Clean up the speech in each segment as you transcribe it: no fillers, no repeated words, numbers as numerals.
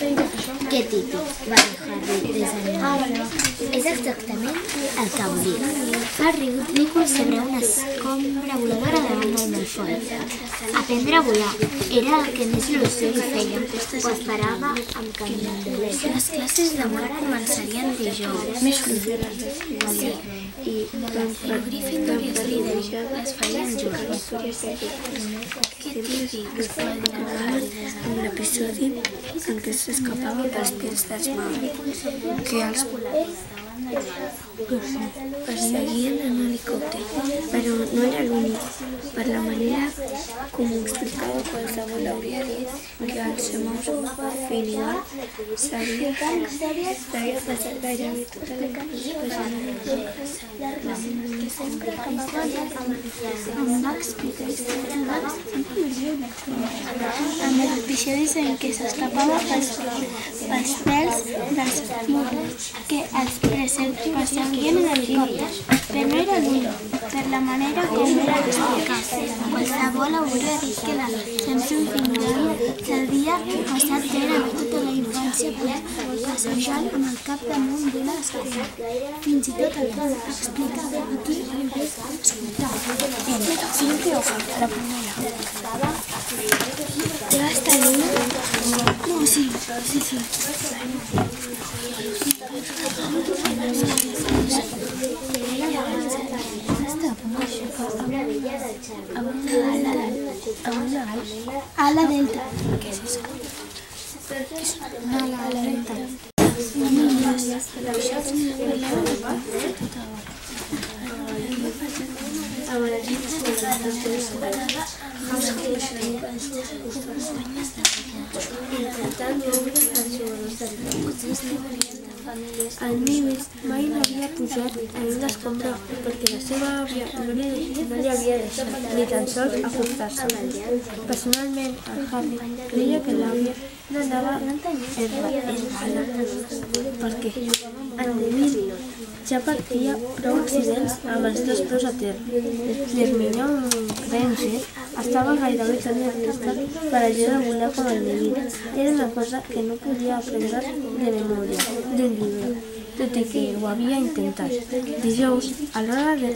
Que típic, va dir Harry desanimat. És exactament el que volia. Harry ridícul sobre una escombra voladora davant del Malfoy. Aprendre a volar era el que més il·lusió li feia. Ho esperava amb candeletes. Les classes de vol començarien dijous. Més Sí, i Gryffindor i Slytherin les farien junts. Que típic, va dir Harry En l'episodi en què s'escapava pels pies dels magos, que els perseguien en helicòpter, però no era l'únic. Per la manera com ho explicava, qualsevol hauria dit que el semàfor final s'havia passat gairebé tota la en episodis en què s'escapava pels pèls dels magos que els perseguien en helicòpter. Però no era l'únic, per la manera com era explicat. Qualsevol hauria dit que la Samson final s'havia passat gairebé tota la infància passejant amb el cap damunt d'una escala. Fins i tot el que explicava aquí escoltava. Cinque hojas, la primera. ¿Te va hasta el 1? No, sí. Ala delta. ¿Qué es eso? Ala delta. El Nivis mai no havia pujat en una escombra perquè la seva àvia no li havia deixat ni tan sols acostar-se. Personalment, el Harry creia que l'àvia no anava errada perquè en Neville ja patia prou accidents amb els dos peus a terra. L'Hermione Granger estava gairebé tan nerviosa per allò de volar com el Neville. Era una cosa que no podia aprendre de memòria d'un llibre, tot i que ho havia intentat. Dijous, a l'hora de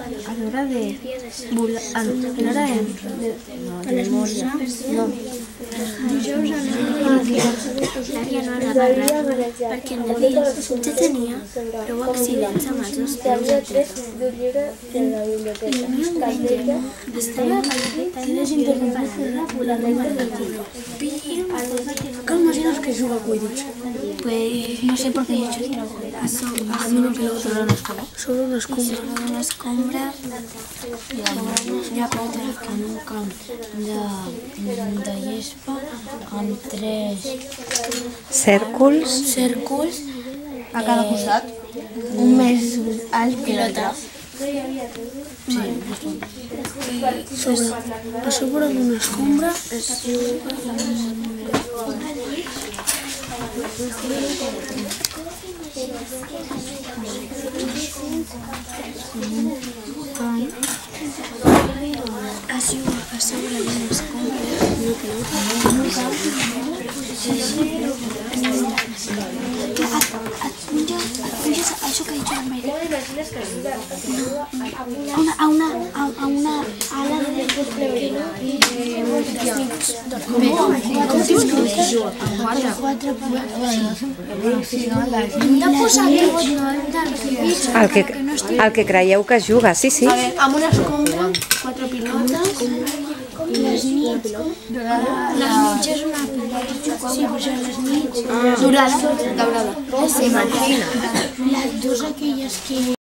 memòria, no. Dijous a l'àvia no anava rara perquè en Neville ja tenia prou accidents amb els dos peus a terra. L'Hermione Granger estava tan desesperada per volar per ¿Cómo imaginas que juega Quidditch? Pues no sé por qué yo he hecho A mí no me lo sobre una escombra. sobre una escombra ja portes en un camp de gespa amb 3 cèrculs A cada costat. un més alt que l'altre. A sobre d'una escombra a sobre d'una escombra això que ha dicho Almeida a una ala de El que creieu que es juga, sí. amb una escombra, 4 pilotes i les nits és una pilota, sí, però són les nits daurada, daurada. les dues aquelles que